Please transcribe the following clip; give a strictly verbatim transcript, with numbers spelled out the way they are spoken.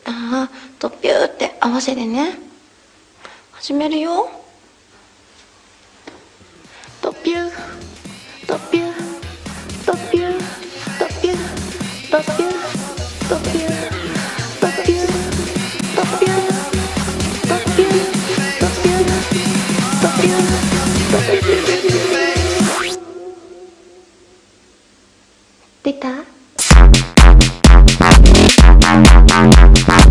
あーとピューって合わせてね。始めるよ。とピューとピューとピューとピューとピューとピューとピューとピューとピューとピューとピューとピュー。出た？